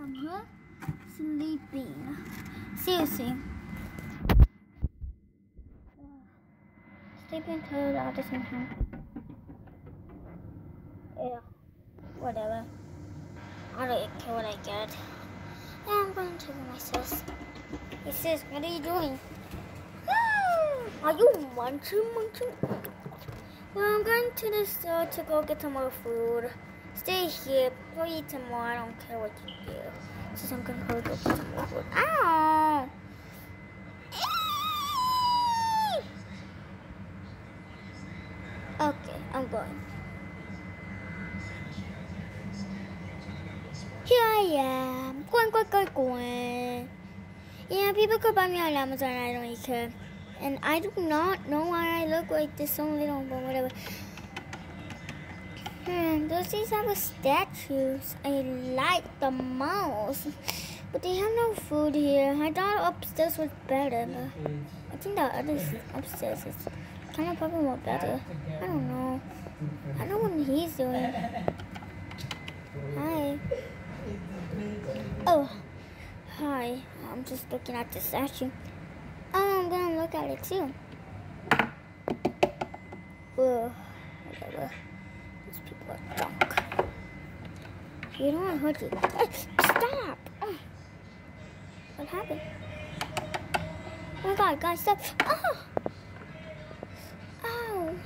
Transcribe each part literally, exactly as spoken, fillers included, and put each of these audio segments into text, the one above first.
from her sleeping. Seriously. Sleeping till all the same time. Yeah, whatever. I don't care what I get. Yeah, I'm going to take myself. He says, what are you doing? Are you munching, munching? Well, I'm going to the store to go get some more food. Stay here. We'll eat some more. I don't care what you do. Since I'm going to go get some more food. Ow! Okay, I'm going. Here I am. Going, going, going, going. Yeah, people could buy me on Amazon. I don't really care. And I do not know why I look like this so little, but whatever. Hmm, those these are statues I like the most. But they have no food here. I thought upstairs was better, but I think the other upstairs is kind of probably more better. I don't know. I don't know what he's doing. Hi. Oh, hi. I'm just looking at the statue. Oh, I'm gonna look at it too. Whoa, whatever. These people are drunk. You know I heard you. Hey, stop! Oh. What happened? Oh my God, guys, stop! Oh! Ow!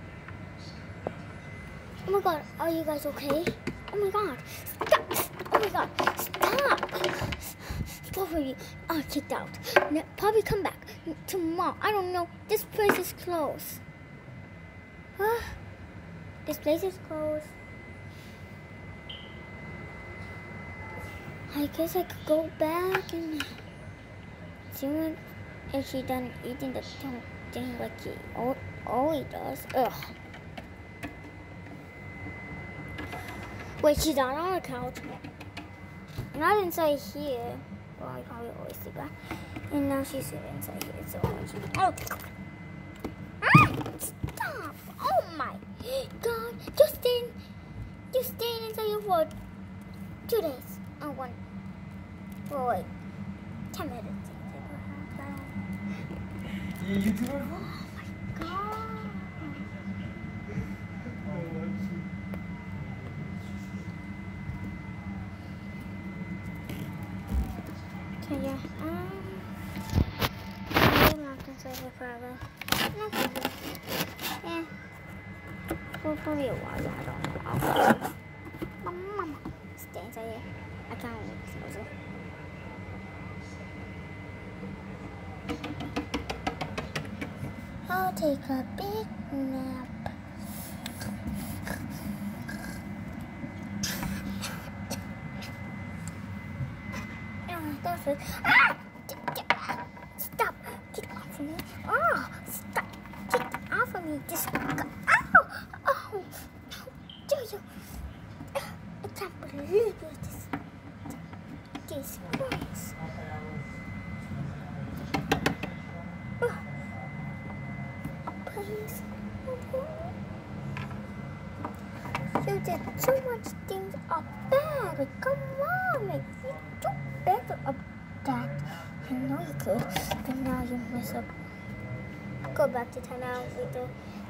Oh my God, are you guys okay? Oh my God, stop! Oh my God, stop! Both of you are kicked out. Now, probably come back tomorrow. I don't know. This place is closed. Huh? This place is closed. I guess I could go back and see when if she done eating the thing like he always does. Ugh. Wait, she's not on the couch. And I didn't say here. Well, I probably always do that. And now she's sitting inside here, so she... Oh! Ah! Stop! Oh my God! Just staying... Just staying inside here for two days. Oh, one... Oh, wait. Ten minutes. You YouTuber? Oh my God! Okay, yeah. Um, I'm not gonna stay here forever. Okay. Yeah. For probably a while, I don't know. Mama, stay inside here. I can't close it. I'll take a big nap. That's it. Ah! Stop! Get off of me! Oh! Stop! Get off of me! Just go! Ow! Oh! Do you? I can't believe this. This place. Oh. Please. You did so much things are bad. Come on, like you do better of that. I know you could, but now you mess up. Go back to town now with the.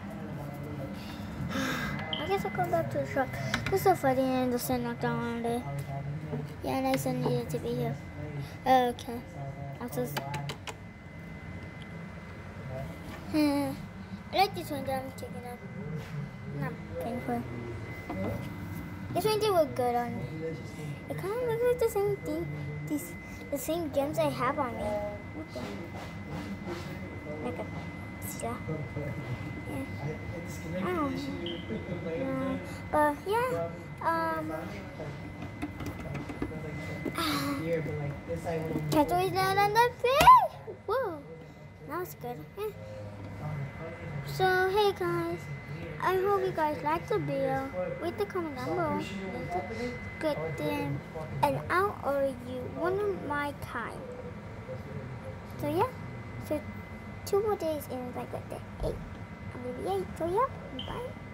I guess I'll go back to the shop. This is so funny and the sun knocked down on it. Yeah, and I still needed to be here. Okay. I'll just. I like this one that I'm taking up. Not painful. This one did look good on me. It kind of looks like the same thing, these, the same gems I have on me. Okay. Like a, yeah. Yeah. I don't know. But yeah. Um. Cat's always down on the thing. Whoa. That was good. Yeah. So hey guys. I hope you guys liked the video. Rate the comment down below. Good thing. And I'll order you one of my kind. So yeah. So two more days in my birthday. Eight. I'm gonna be eight. So yeah. Bye.